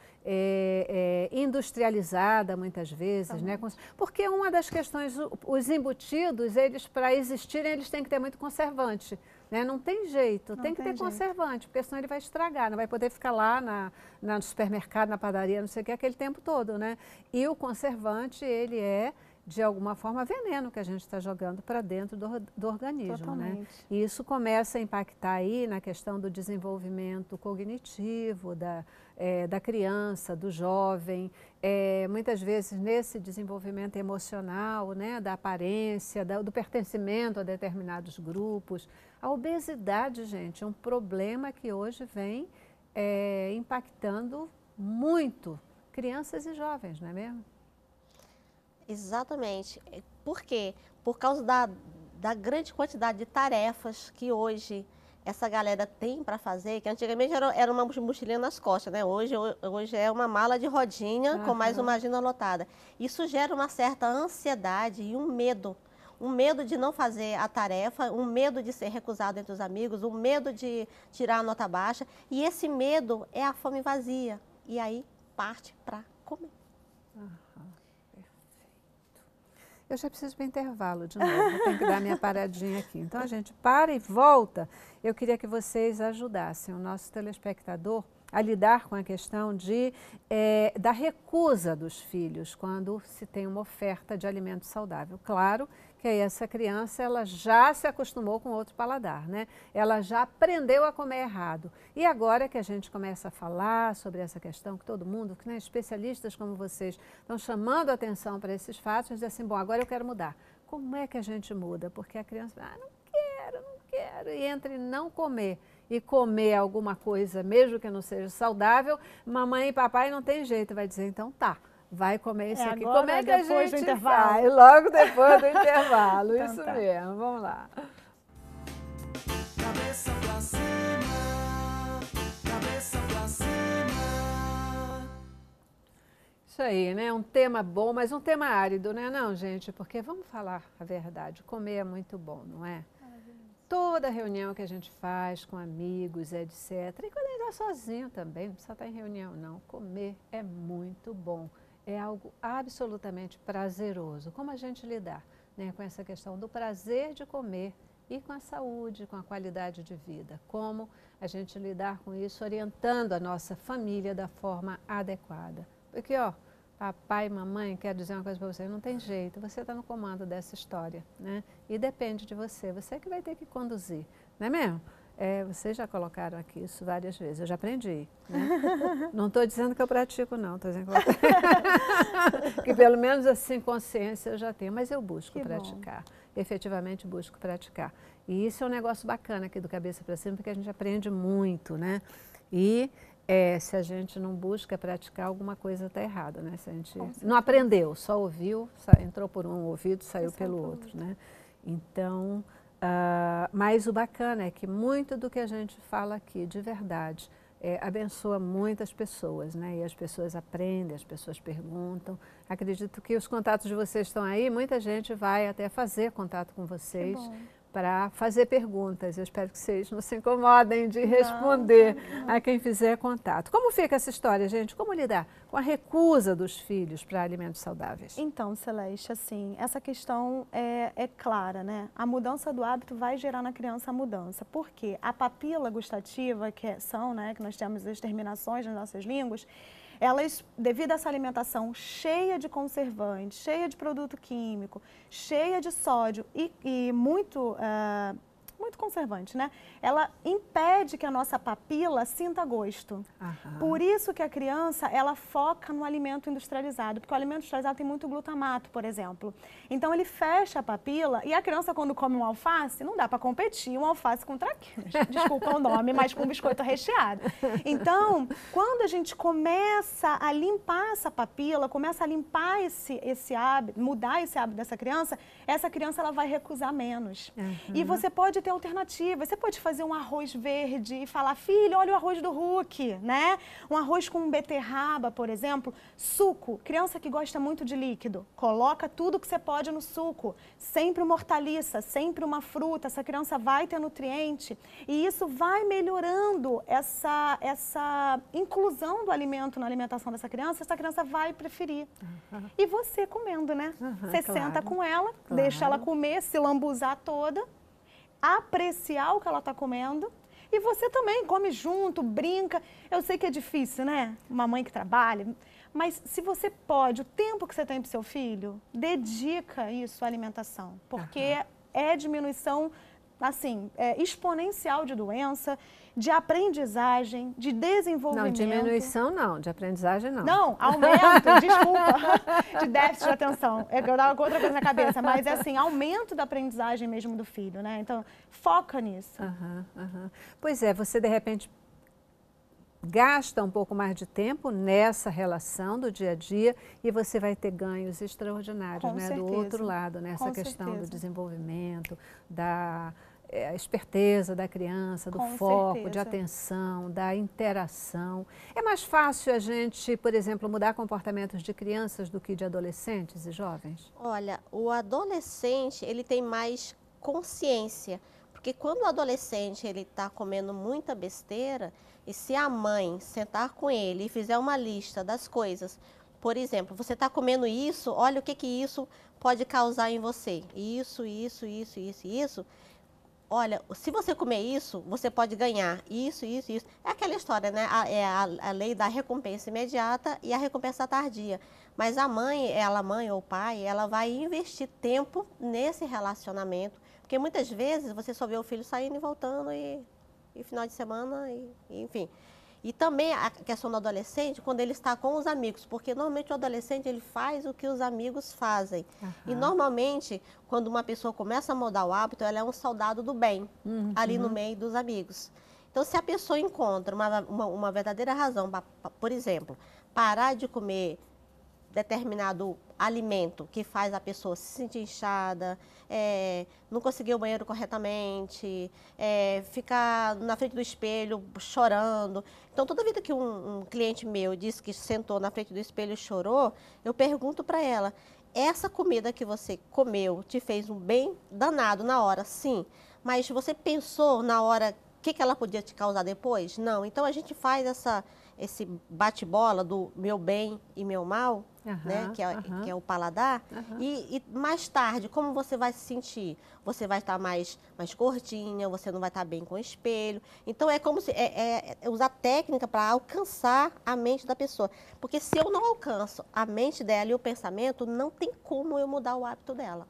é, é, industrializada muitas vezes, né? Porque uma das questões, os embutidos, eles para existirem, eles têm que ter muito conservante, né? Não tem jeito, não tem que tem ter jeito. conservante, porque senão ele vai estragar, não vai poder ficar lá na, na, no supermercado, na padaria, não sei o que, aquele tempo todo, né? E o conservante, ele é de alguma forma, veneno que a gente está jogando para dentro do, do organismo. Totalmente. Né? E isso começa a impactar aí na questão do desenvolvimento cognitivo da, é, da criança, do jovem, é, muitas vezes nesse desenvolvimento emocional, né, da aparência, da, do pertencimento a determinados grupos. A obesidade, gente, é um problema que hoje vem é, impactando muito crianças e jovens, não é mesmo? Exatamente. Por quê? Por causa da, da grande quantidade de tarefas que hoje essa galera tem para fazer, que antigamente era, era uma mochilinha nas costas, né? Hoje, hoje é uma mala de rodinha uhum. com mais uma agenda lotada. Isso gera uma certa ansiedade e um medo. Um medo de não fazer a tarefa, um medo de ser recusado entre os amigos, um medo de tirar a nota baixa. E esse medo é a fome vazia. E aí parte para comer. Uhum. Eu já preciso para intervalo de novo, tenho que dar minha paradinha aqui. Então, a gente para e volta. Eu queria que vocês ajudassem o nosso telespectador a lidar com a questão de, é, da recusa dos filhos quando se tem uma oferta de alimento saudável. Claro que aí essa criança ela já se acostumou com outro paladar, né? Ela já aprendeu a comer errado. E agora que a gente começa a falar sobre essa questão, que todo mundo, que, né, especialistas como vocês, estão chamando a atenção para esses fatos, dizem assim, bom, agora eu quero mudar. como é que a gente muda? Porque a criança, ah, não quero, não quero, e entre não comer e comer alguma coisa, mesmo que não seja saudável, mamãe e papai não tem jeito, vai dizer, então tá, vai comer isso É aqui. agora, Como é que a depois do gente intervalo? faz? Logo depois do intervalo, Então isso tá. mesmo, vamos lá. Cabeça pra cima, cabeça pra cima. Isso aí, né? Um tema bom, mas um tema árido, né? Não, gente, porque vamos falar a verdade, comer é muito bom, não é? Toda reunião que a gente faz com amigos, etcétera. E quando a gente está sozinho também, não precisa estar em reunião, não. Comer é muito bom. É algo absolutamente prazeroso. Como a gente lidar, né, com essa questão do prazer de comer e com a saúde, com a qualidade de vida. Como a gente lidar com isso, orientando a nossa família da forma adequada. Porque, ó, papai e mamãe, quero dizer uma coisa para você, não tem jeito, você está no comando dessa história, né? E depende de você, você que vai ter que conduzir, não é mesmo? É, vocês já colocaram aqui isso várias vezes, eu já aprendi, né? Não estou dizendo que eu pratico, não, estou dizendo que, eu... que pelo menos assim, consciência eu já tenho, mas eu busco Que praticar, bom. Efetivamente busco praticar. E isso é um negócio bacana aqui do Cabeça para Cima, porque a gente aprende muito, né? E É, se a gente não busca praticar, alguma coisa está errada, né? Se a gente não aprendeu, só ouviu, entrou por um ouvido, saiu pelo outro, né? Então, uh, mas o bacana é que muito do que a gente fala aqui, de verdade, é, abençoa muitas pessoas, né? E as pessoas aprendem, as pessoas perguntam. Acredito que os contatos de vocês estão aí, muita gente vai até fazer contato com vocês para fazer perguntas. Eu espero que vocês não se incomodem de responder não, não. a quem fizer contato. Como fica essa história, gente? Como lidar com a recusa dos filhos para alimentos saudáveis? Então, Celeste, assim, essa questão é, é clara, né? A mudança do hábito vai gerar na criança a mudança. Por quê? A papila gustativa, que são, né, que nós temos as terminações nas nossas línguas, elas, devido a essa alimentação cheia de conservantes, cheia de produto químico, cheia de sódio e, e muito, uh, muito conservante, né? Ela impede que a nossa papila sinta gosto. Aham. Por isso que a criança, ela foca no alimento industrializado, porque o alimento industrializado tem muito glutamato, por exemplo. Então, ele fecha a papila e a criança, quando come um alface, não dá para competir um alface com traquinas. Desculpa o nome, mas com biscoito recheado. Então, quando a gente começa a limpar essa papila, começa a limpar esse, esse hábito, mudar esse hábito dessa criança, essa criança ela vai recusar menos. Uhum. E você pode ter alternativas. Você pode fazer um arroz verde e falar, filho, olha o arroz do Hulk, né? Um arroz com beterraba, por exemplo. Suco, criança que gosta muito de líquido, coloca tudo que você pode no suco. Sempre uma hortaliça, sempre uma fruta, essa criança vai ter nutriente. E isso vai melhorando essa, essa inclusão do alimento na alimentação dessa criança, essa criança vai preferir. Uhum. E você comendo, né? Uhum, você claro. Senta com ela, claro. Deixa ela comer, se lambuzar toda, apreciar o que ela está comendo e você também come junto, brinca. Eu sei que é difícil, né? Uma mãe que trabalha, mas se você pode, o tempo que você tem para o seu filho, dedica isso à alimentação, porque uhum. é diminuição, assim, é exponencial de doença, de aprendizagem, de desenvolvimento. Não, diminuição não, de aprendizagem não. Não, aumento, desculpa, de déficit de atenção. É que eu dava com outra coisa na cabeça, mas é assim, aumento da aprendizagem mesmo do filho, né? Então, foca nisso. Uhum, uhum. Pois é, você de repente gasta um pouco mais de tempo nessa relação do dia a dia e você vai ter ganhos extraordinários, com né? certeza. Do outro lado, nessa com questão certeza. do desenvolvimento, da É, a esperteza da criança, do Com foco, certeza. de atenção, da interação. É mais fácil a gente, por exemplo, mudar comportamentos de crianças do que de adolescentes e jovens? Olha, o adolescente, ele tem mais consciência, porque quando o adolescente ele está comendo muita besteira, e se a mãe sentar com ele e fizer uma lista das coisas, por exemplo, você está comendo isso, olha o que, que isso pode causar em você. Isso, isso, isso, isso, isso. Olha, se você comer isso, você pode ganhar isso, isso, isso. É aquela história, né? A, é a, a lei da recompensa imediata e a recompensa tardia. Mas a mãe, ela, a mãe ou o pai, ela vai investir tempo nesse relacionamento. Porque muitas vezes você só vê o filho saindo e voltando e, e final de semana, e, e, enfim. E também a questão do adolescente, quando ele está com os amigos, porque normalmente o adolescente ele faz o que os amigos fazem. Aham. E normalmente, quando uma pessoa começa a mudar o hábito, ela é um soldado do bem, Uhum. ali no meio dos amigos. Então, se a pessoa encontra uma, uma, uma verdadeira razão, pra, pra, por exemplo, parar de comer determinado alimento que faz a pessoa se sentir inchada, é, não conseguir o banheiro corretamente, é, ficar na frente do espelho chorando. Então, toda vida que um, um cliente meu disse que sentou na frente do espelho e chorou, eu pergunto para ela, essa comida que você comeu te fez um bem danado na hora, sim, mas você pensou na hora o que, que ela podia te causar depois? Não. Então, a gente faz essa, esse bate-bola do meu bem e meu mal, Aham, né, que, é, aham. que é o paladar, Aham. e, e mais tarde, como você vai se sentir? Você vai estar mais, mais gordinha, você não vai estar bem com o espelho. Então, é como se é, é- é usar técnica para alcançar a mente da pessoa. Porque se eu não alcanço a mente dela e o pensamento, não tem como eu mudar o hábito dela.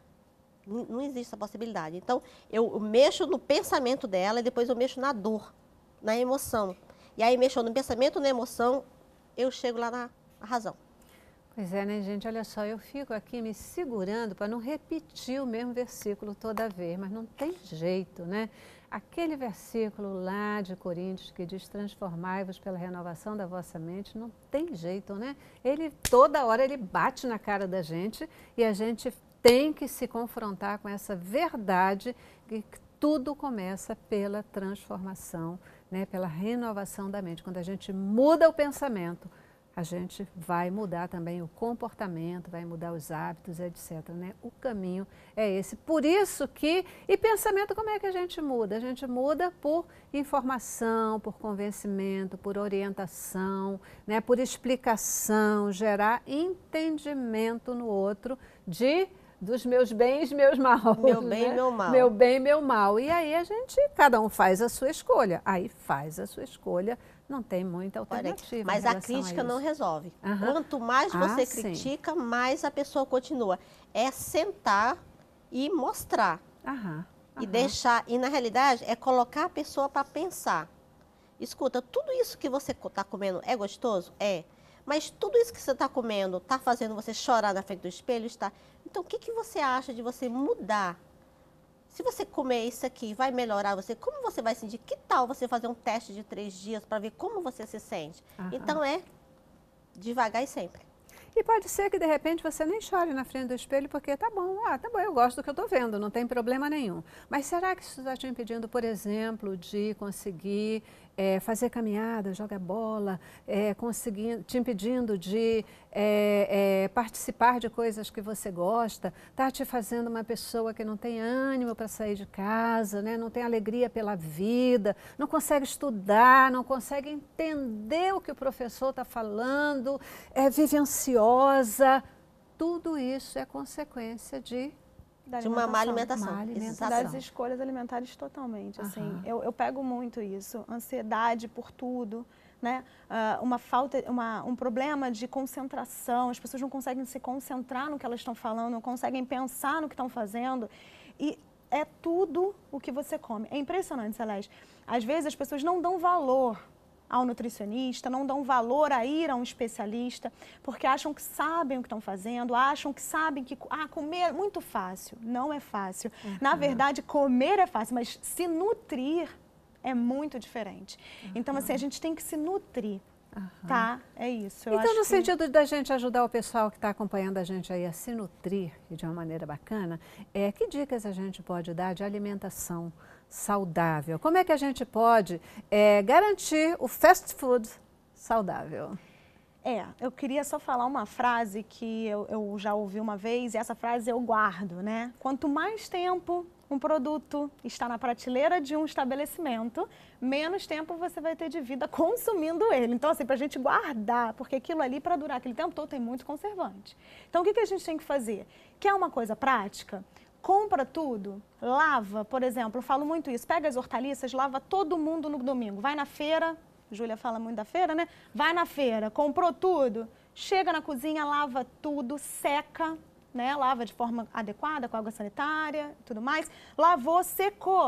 Não não existe essa possibilidade. Então, eu mexo no pensamento dela e depois eu mexo na dor, na emoção. E aí, mexendo no pensamento, na emoção, eu chego lá na razão. Pois é, né, gente? Olha só, eu fico aqui me segurando para não repetir o mesmo versículo toda vez, mas não tem jeito, né? Aquele versículo lá de Coríntios que diz: transformai-vos pela renovação da vossa mente, não tem jeito, né? Ele, toda hora, ele bate na cara da gente e a gente tem que se confrontar com essa verdade que tudo começa pela transformação, né? Pela renovação da mente. Quando a gente muda o pensamento, a gente vai mudar também o comportamento, vai mudar os hábitos, etcétera, né? O caminho é esse. Por isso que... E pensamento, como é que a gente muda? A gente muda por informação, por convencimento, por orientação, né? Por explicação, gerar entendimento no outro de... dos meus bens, meus maus. Meu bem, né? meu mal. Meu bem, meu mal. E aí a gente, cada um faz a sua escolha. Aí faz a sua escolha, não tem muita alternativa. Mas em a relação crítica não isso. resolve. Aham. Quanto mais você Ah, sim. critica, mais a pessoa continua. É sentar e mostrar. Aham, E aham. deixar. E na realidade é colocar a pessoa para pensar. Escuta, tudo isso que você está comendo é gostoso? É. Mas tudo isso que você está comendo está fazendo você chorar na frente do espelho? Está. Então, o que, que você acha de você mudar? Se você comer isso aqui, vai melhorar você? Como você vai sentir? Que tal você fazer um teste de três dias para ver como você se sente? Aham. Então, é devagar e sempre. E pode ser que de repente você nem chore na frente do espelho porque tá bom, ah, tá bom, eu gosto do que eu estou vendo, não tem problema nenhum. Mas será que isso está te impedindo, por exemplo, de conseguir é, fazer caminhada, jogar bola, é, conseguir, te impedindo de é, é, participar de coisas que você gosta, está te fazendo uma pessoa que não tem ânimo para sair de casa, né? Não tem alegria pela vida, não consegue estudar, não consegue entender o que o professor está falando, é, vive ansiosa. Tudo isso é consequência de... Da De uma má alimentação. alimentação. Má alimentação. Das Exatamente. escolhas alimentares totalmente, assim, Aham. eu, eu pego muito isso, ansiedade por tudo, né, Ah, uma falta, uma, um problema de concentração, as pessoas não conseguem se concentrar no que elas estão falando, não conseguem pensar no que estão fazendo, e é tudo o que você come. É impressionante, Celeste, às vezes as pessoas não dão valor ao nutricionista, não dão valor a ir a um especialista, porque acham que sabem o que estão fazendo, acham que sabem que ah, comer é muito fácil. Não é fácil. Uhum. Na verdade, comer é fácil, mas se nutrir é muito diferente. Uhum. Então, assim, a gente tem que se nutrir, uhum. tá? É isso. Eu Então, acho no que... sentido da gente ajudar o pessoal que está acompanhando a gente aí a se nutrir e de uma maneira bacana, é, que dicas a gente pode dar de alimentação saudável? Como é que a gente pode é, garantir o fast food saudável? É, eu queria só falar uma frase que eu, eu já ouvi uma vez e essa frase eu guardo, né? Quanto mais tempo um produto está na prateleira de um estabelecimento, menos tempo você vai ter de vida consumindo ele. Então, assim, para a gente guardar, porque aquilo ali, para durar aquele tempo todo, tem muito conservante. Então, o que, que a gente tem que fazer? Quer uma coisa prática? Compra tudo, lava, por exemplo, eu falo muito isso, pega as hortaliças, lava todo mundo no domingo, vai na feira, Júlia fala muito da feira, né? Vai na feira, comprou tudo, chega na cozinha, lava tudo, seca, né? Lava de forma adequada, com água sanitária e tudo mais. Lavou, secou.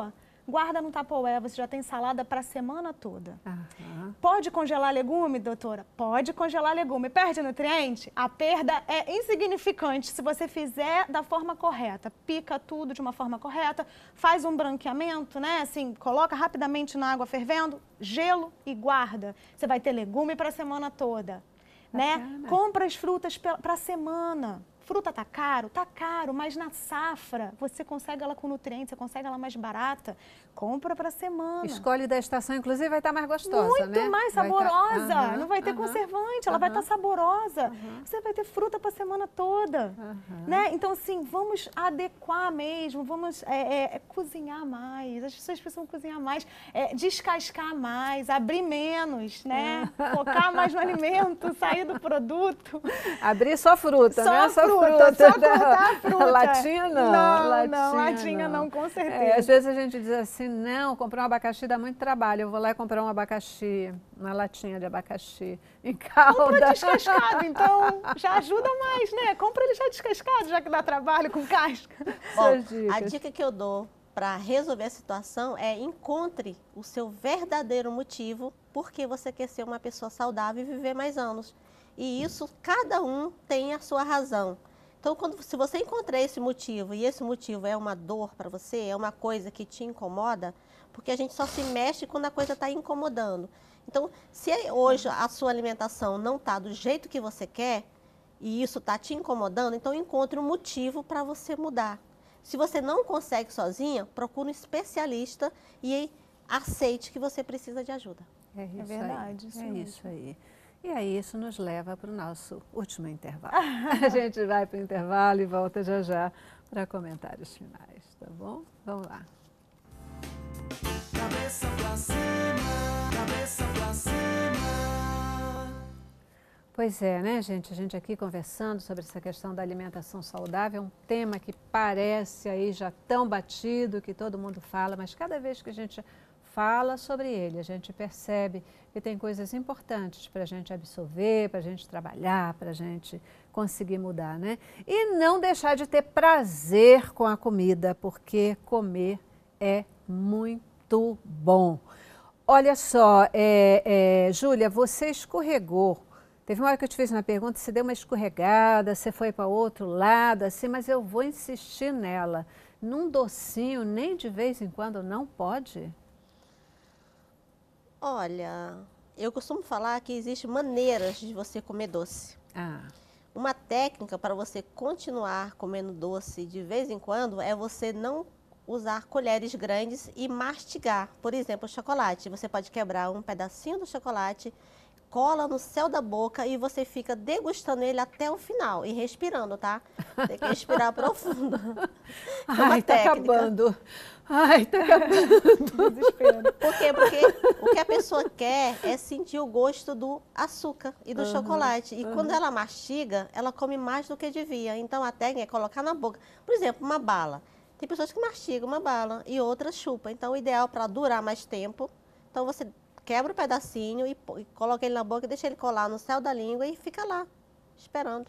guarda no Tupperware, você já tem salada para a semana toda. Aham. Pode congelar legume, doutora? Pode congelar legume. Perde nutriente? A perda é insignificante se você fizer da forma correta. Pica tudo de uma forma correta, faz um branqueamento, né? Assim, coloca rapidamente na água fervendo, gelo e guarda. Você vai ter legume para a semana toda, né? Bacana. Compra as frutas para a semana. Fruta tá caro? Tá caro, mas na safra você consegue ela com nutrientes, você consegue ela mais barata. Compra para semana. Escolhe da estação, inclusive, vai estar mais gostosa, Muito né? mais Vai tá- saborosa. Aham, Não vai ter aham, conservante, ela vai aham, estar saborosa. aham. Você vai ter fruta para a semana toda. aham. Né? Então, assim, vamos adequar mesmo, vamos é, é, é, cozinhar mais. As pessoas precisam cozinhar mais, é, descascar mais, abrir menos, né? Focar mais no alimento, sair do produto. Abrir só fruta, Só né? fruta, só cortar a fruta. Latinha não. Não, não, latinha não, com certeza. É, às vezes a gente diz assim, não, comprar um abacaxi dá muito trabalho. Eu vou lá e comprar um abacaxi, uma latinha de abacaxi em calda. Compra descascado, então já ajuda mais, né? Compra ele já descascado, já que dá trabalho com casca. Bom, Suas dicas. a dica que eu dou para resolver a situação é encontre o seu verdadeiro motivo por que você quer ser uma pessoa saudável e viver mais anos. E isso, cada um tem a sua razão. Então, quando, se você encontrar esse motivo, e esse motivo é uma dor para você, é uma coisa que te incomoda, porque a gente só se mexe quando a coisa está incomodando. Então, se hoje a sua alimentação não está do jeito que você quer, e isso está te incomodando, então encontre um motivo para você mudar. Se você não consegue sozinha, procure um especialista e aceite que você precisa de ajuda. É, isso É verdade, aí. isso É mesmo. isso aí. E aí isso nos leva para o nosso último intervalo. A gente vai para o intervalo e volta já já para comentários finais, tá bom? Vamos lá. Cabeça pra cima, cabeça pra cima. Pois é, né, gente? A gente aqui conversando sobre essa questão da alimentação saudável, é um tema que parece aí já tão batido, que todo mundo fala, mas cada vez que a gente fala sobre ele, a gente percebe que tem coisas importantes para a gente absorver, para a gente trabalhar, para a gente conseguir mudar, né? E não deixar de ter prazer com a comida, porque comer é muito bom. Olha só, é, é, Júlia, você escorregou. Teve uma hora que eu te fiz uma pergunta, você deu uma escorregada, você foi para outro lado, assim, mas eu vou insistir nela. Num docinho, nem de vez em quando, não pode? Olha, eu costumo falar que existem maneiras de você comer doce. Ah, Uma técnica para você continuar comendo doce de vez em quando é você não usar colheres grandes e mastigar. Por exemplo, o chocolate. Você pode quebrar um pedacinho do chocolate, cola no céu da boca e você fica degustando ele até o final e respirando, tá? Tem que respirar profundo. É uma ai, tá técnica. acabando. Ai, tá acabando. Desespero. Por quê? Porque o que a pessoa quer é sentir o gosto do açúcar e do chocolate. E quando ela mastiga, ela come mais do que devia. Então a técnica é colocar na boca. Por exemplo, uma bala. Tem pessoas que mastigam uma bala e outras chupam. Então o ideal para durar mais tempo, então você quebra o pedacinho e, e coloca ele na boca, deixa ele colar no céu da língua e fica lá, esperando.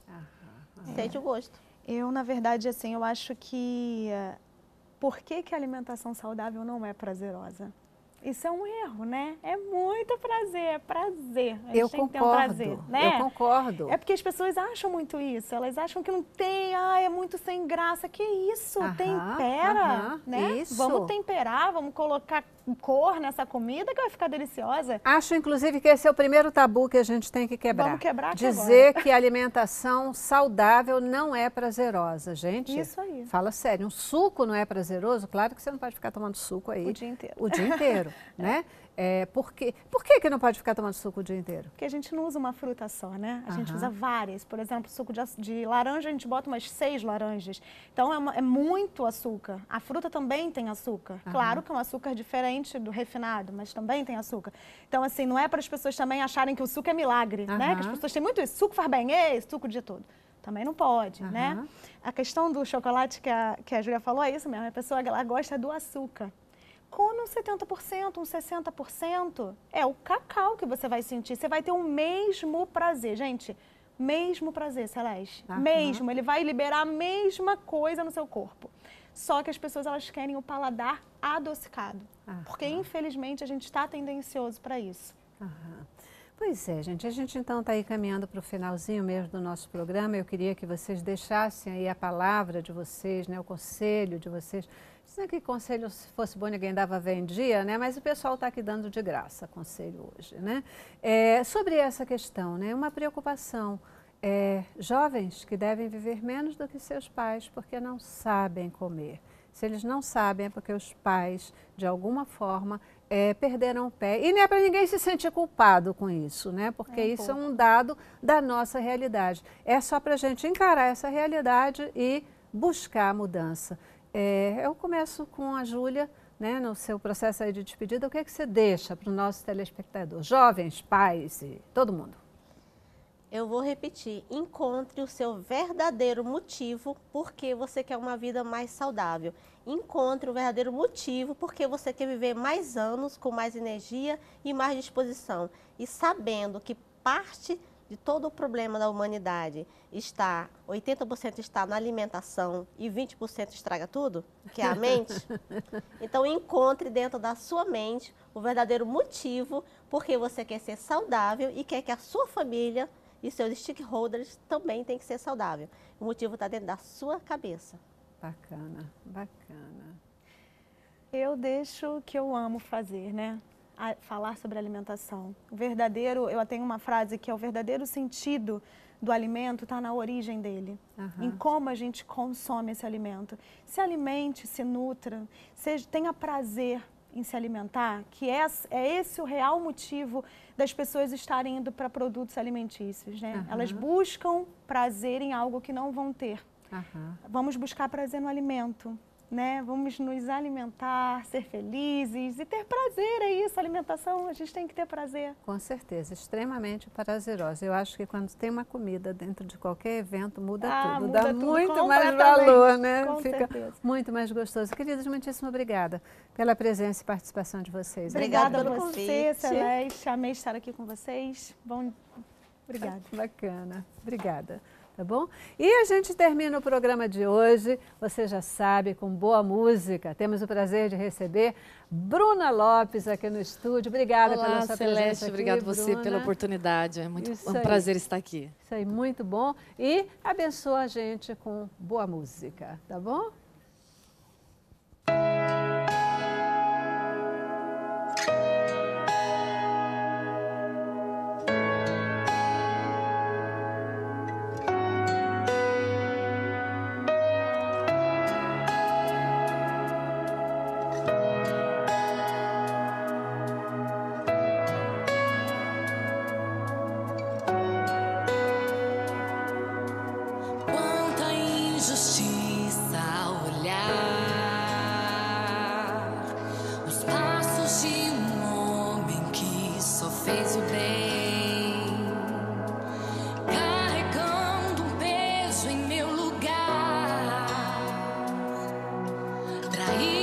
Sente o gosto. Eu, na verdade, assim, eu acho que... eh, Por que que a alimentação saudável não é prazerosa? Isso é um erro, né? É muito prazer, é prazer. A gente Eu tem que ter um concordo, prazer, né? eu concordo. É porque as pessoas acham muito isso, elas acham que não tem, ah, é muito sem graça. Que isso? Aham, Tempera, aham, né? isso. Vamos temperar, vamos colocar cor nessa comida que vai ficar deliciosa. Acho, inclusive, que esse é o primeiro tabu que a gente tem que quebrar. Vamos quebrar aqui Dizer agora. que a alimentação saudável não é prazerosa. Gente, Isso aí. fala sério, um suco não é prazeroso? Claro que você não pode ficar tomando suco aí O dia inteiro. o dia inteiro, né? É, por quê? Por que que não pode ficar tomando suco o dia inteiro? Porque a gente não usa uma fruta só, né? A gente Aham. usa várias. Por exemplo, suco de, aç- de laranja, a gente bota umas seis laranjas. Então, é, uma- é muito açúcar. A fruta também tem açúcar. Claro que é um açúcar diferente do refinado, mas também tem açúcar. Então, assim, não é para as pessoas também acharem que o suco é milagre, né? Que as Aham. pessoas têm muito isso. Suco faz bem, ei, suco o dia todo. Também não pode, né? Aham. A questão do chocolate que a, que a Júlia falou é isso mesmo. A pessoa ela gosta do açúcar. Come uns setenta por cento, uns sessenta por cento. É o cacau que você vai sentir. Você vai ter o mesmo prazer. Gente, mesmo prazer, Celeste. Aham. Mesmo. Ele vai liberar a mesma coisa no seu corpo. só que as pessoas elas querem o paladar adocicado. Aham. Porque, infelizmente, a gente está tendencioso para isso. Aham. Pois é, gente. A gente então está aí caminhando para o finalzinho mesmo do nosso programa. Eu queria que vocês deixassem aí a palavra de vocês, né, o conselho de vocês. Não é que conselho, se fosse bom, ninguém dava, vendia, né? Mas o pessoal está aqui dando de graça conselho hoje, né? É, sobre essa questão, né? Uma preocupação. É, jovens que devem viver menos do que seus pais porque não sabem comer. Se eles não sabem é porque os pais, de alguma forma, é, perderam o pé. E não é para ninguém se sentir culpado com isso, né? Porque É um isso pouco. é um dado da nossa realidade. É só para a gente encarar essa realidade e buscar a mudança. É, eu começo com a Júlia, né, no seu processo aí de despedida. O que é que você deixa para o nosso telespectador? Jovens, pais e todo mundo. Eu vou repetir, encontre o seu verdadeiro motivo porque você quer uma vida mais saudável. Encontre o verdadeiro motivo porque você quer viver mais anos com mais energia e mais disposição. E sabendo que parte de todo o problema da humanidade está, oitenta por cento está na alimentação e vinte por cento estraga tudo, que é a mente. Então encontre dentro da sua mente o verdadeiro motivo porque você quer ser saudável e quer que a sua família e seus stakeholders também têm que ser saudável. O motivo está dentro da sua cabeça. Bacana, bacana. Eu deixo o que eu amo fazer, né? A falar sobre alimentação. O verdadeiro, eu tenho uma frase que é o verdadeiro sentido do alimento está na origem dele, Aham. em como a gente consome esse alimento. Se alimente, se nutra, seja, tenha prazer em se alimentar, que é, é esse o real motivo das pessoas estarem indo para produtos alimentícios, né? Aham. Elas buscam prazer em algo que não vão ter. Aham. Vamos buscar prazer no alimento, né? Vamos nos alimentar, ser felizes e ter prazer, é isso, alimentação, a gente tem que ter prazer. Com certeza, extremamente prazerosa. Eu acho que quando tem uma comida dentro de qualquer evento, muda Ah, tudo. muda Dá tudo muito mais completamente, valor, né? com Fica certeza. muito mais gostoso. Queridos, muitíssimo obrigada pela presença e participação de vocês. Obrigada a pelo você, convite. Celeste, amei estar aqui com vocês. Bom, obrigada. Bacana, obrigada. Tá bom? E a gente termina o programa de hoje, você já sabe, com boa música. Temos o prazer de receber Bruna Lopes aqui no estúdio. Obrigada Olá, pela sua Celeste, presença aqui, obrigado você Bruna. pela oportunidade. É muito Isso é um aí. prazer estar aqui. Isso aí, muito bom. E abençoa a gente com boa música, tá bom? Quanta injustiça ao olhar os passos de um homem que só fez o bem, carregando um peso em meu lugar, traído.